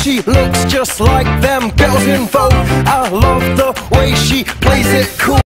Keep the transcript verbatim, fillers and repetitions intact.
She looks just like them girls in Vogue. I love the way she plays it cool.